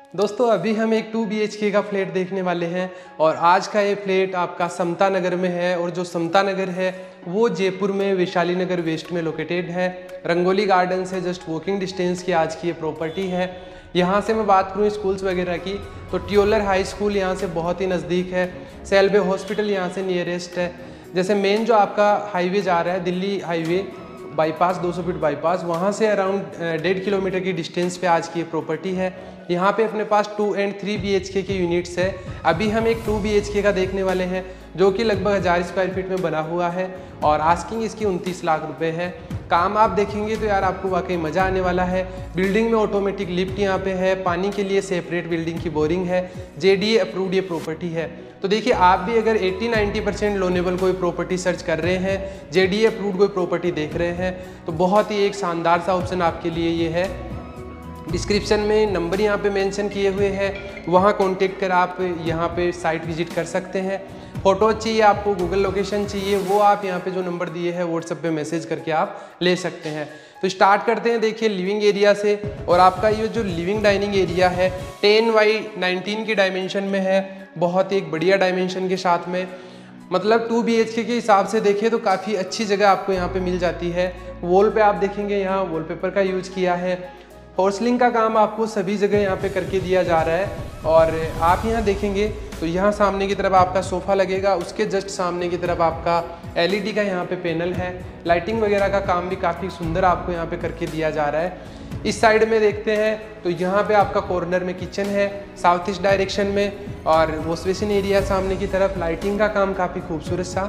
दोस्तों अभी हम एक 2 BHK का फ्लैट देखने वाले हैं और आज का ये फ्लैट आपका समता नगर में है। और जो समता नगर है वो जयपुर में वैशाली नगर वेस्ट में लोकेटेड है। रंगोली गार्डन से जस्ट वॉकिंग डिस्टेंस की आज की ये प्रॉपर्टी है। यहाँ से मैं बात करूँ स्कूल्स वगैरह की तो ट्योलर हाई स्कूल यहाँ से बहुत ही नज़दीक है। सेल्बे हॉस्पिटल यहाँ से नियरेस्ट है। जैसे मेन जो आपका हाईवे जा रहा है Delhi highway bypass 200 feet bypass, वहाँ से अराउंड 1.5 किलोमीटर की डिस्टेंस पे आज की ये प्रॉपर्टी है। यहाँ पे अपने पास 2 और 3 BHK के यूनिट्स है। अभी हम एक 2 BHK का देखने वाले हैं जो कि लगभग 1000 स्क्वायर फीट में बना हुआ है और आस्किंग इसकी 29 लाख रुपए है। काम आप देखेंगे तो यार आपको वाकई मज़ा आने वाला है। बिल्डिंग में ऑटोमेटिक लिफ्ट यहाँ पे है, पानी के लिए सेपरेट बिल्डिंग की बोरिंग है, JDA अप्रूव्ड ये प्रॉपर्टी है। तो देखिए आप भी अगर 80-90% लोनेबल कोई प्रॉपर्टी सर्च कर रहे हैं, JDA अप्रूव्ड कोई प्रॉपर्टी देख रहे हैं तो बहुत ही एक शानदार सा ऑप्शन आपके लिए ये है। डिस्क्रिप्शन में नंबर यहाँ पे मेंशन किए हुए हैं, वहाँ कॉन्टेक्ट कर आप यहाँ पे साइट विजिट कर सकते हैं। फ़ोटो चाहिए आपको, गूगल लोकेशन चाहिए, वो आप यहाँ पे जो नंबर दिए हैं व्हाट्सएप पे मैसेज करके आप ले सकते हैं। तो स्टार्ट करते हैं देखिए लिविंग एरिया से। और आपका ये जो लिविंग डाइनिंग एरिया है 10x19 की डायमेंशन में है, बहुत ही एक बढ़िया डायमेंशन के साथ में। मतलब 2 BHK के हिसाब से देखें तो काफ़ी अच्छी जगह आपको यहाँ पे मिल जाती है। वॉल पे आप देखेंगे यहाँ वॉलपेपर का यूज किया है। पोर्सलिंग का काम आपको सभी जगह यहाँ पे करके दिया जा रहा है। और आप यहाँ देखेंगे तो यहाँ सामने की तरफ आपका सोफ़ा लगेगा, उसके जस्ट सामने की तरफ आपका LED का यहाँ पे पैनल है। लाइटिंग वगैरह का काम भी काफ़ी सुंदर आपको यहाँ पे करके दिया जा रहा है। इस साइड में देखते हैं तो यहाँ पे आपका कॉर्नर में किचन है साउथ ईस्ट डायरेक्शन में, और वॉश बेसिन एरिया सामने की तरफ। लाइटिंग का काम काफ़ी खूबसूरत सा।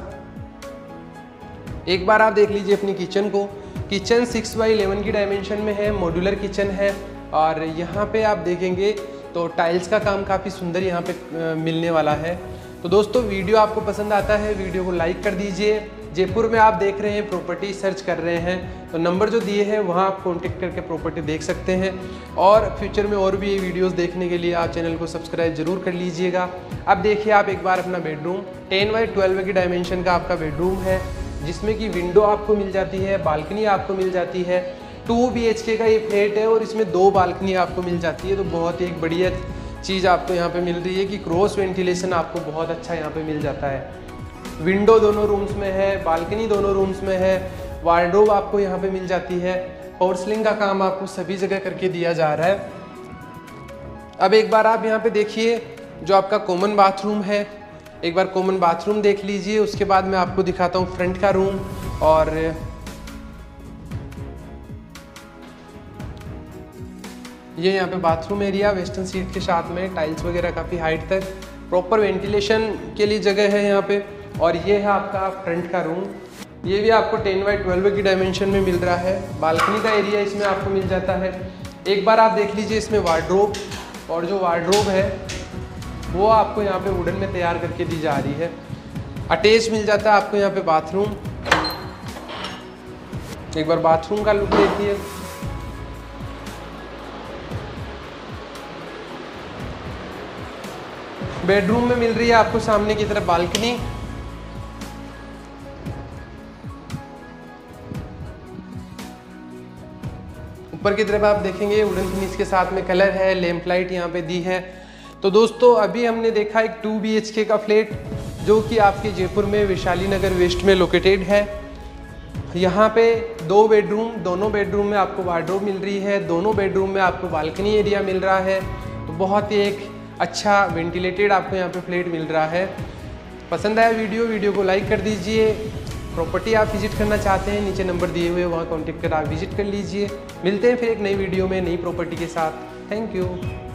एक बार आप देख लीजिए अपनी किचन को। किचन 6x11 की डायमेंशन में है, मॉड्यूलर किचन है। और यहाँ पे आप देखेंगे तो टाइल्स का काम काफ़ी सुंदर यहाँ पे मिलने वाला है। तो दोस्तों वीडियो आपको पसंद आता है वीडियो को लाइक कर दीजिए। जयपुर में आप देख रहे हैं प्रॉपर्टी सर्च कर रहे हैं तो नंबर जो दिए हैं वहाँ आप कॉन्टेक्ट करके प्रॉपर्टी देख सकते हैं। और फ्यूचर में और भी ये वीडियोस देखने के लिए आप चैनल को सब्सक्राइब जरूर कर लीजिएगा। अब देखिए आप एक बार अपना बेडरूम 10x12 की डायमेंशन का आपका बेडरूम है, जिसमें कि विंडो आपको मिल जाती है, बालकनी आपको मिल जाती है। 2 BHK का ये फ्लैट है और इसमें 2 बालकनी आपको मिल जाती है। तो बहुत ही एक बढ़िया चीज़ आपको यहाँ पे मिल रही है कि क्रॉस वेंटिलेशन आपको बहुत अच्छा यहाँ पे मिल जाता है। विंडो दोनों रूम्स में है, बालकनी दोनों रूम्स में है, वार्डरोब आपको यहाँ पे मिल जाती है। पोर्सलिंग का काम आपको सभी जगह करके दिया जा रहा है। अब एक बार आप यहाँ पे देखिए जो आपका कॉमन बाथरूम है, एक बार कॉमन बाथरूम देख लीजिए। उसके बाद मैं आपको दिखाता हूँ फ्रंट का रूम। और ये यहाँ पे बाथरूम एरिया वेस्टर्न सीट के साथ में, टाइल्स वगैरह काफ़ी हाइट तक, प्रॉपर वेंटिलेशन के लिए जगह है यहाँ पे। और ये है आपका फ्रंट का रूम, ये भी आपको 10x12 की डायमेंशन में मिल रहा है। बालकनी का एरिया इसमें आपको मिल जाता है। एक बार आप देख लीजिए इसमें वार्डरोब, और जो वार्डरोब है वो आपको यहाँ पे वुडन में तैयार करके दी जा रही है। अटैच मिल जाता है आपको यहाँ पे बाथरूम। एक बार बाथरूम का लुक देखिए। बेडरूम में मिल रही है आपको सामने की तरफ बालकनी। ऊपर की तरफ आप देखेंगे वुडन फिनिश के साथ में कलर है, लैंप लाइट यहाँ पे दी है। तो दोस्तों अभी हमने देखा एक 2 BHK का फ्लैट जो कि आपके जयपुर में वैशाली नगर वेस्ट में लोकेटेड है। यहाँ पे 2 बेडरूम, दोनों बेडरूम में आपको वार्डरोब मिल रही है, दोनों बेडरूम में आपको बालकनी एरिया मिल रहा है। तो बहुत ही एक अच्छा वेंटिलेटेड आपको यहाँ पे फ्लैट मिल रहा है। पसंद आया वीडियो को लाइक कर दीजिए। प्रॉपर्टी आप विजिट करना चाहते हैं नीचे नंबर दिए हुए वहाँ कॉन्टेक्ट कर आप विजिट कर लीजिए। मिलते हैं फिर एक नई वीडियो में नई प्रॉपर्टी के साथ। Thank you.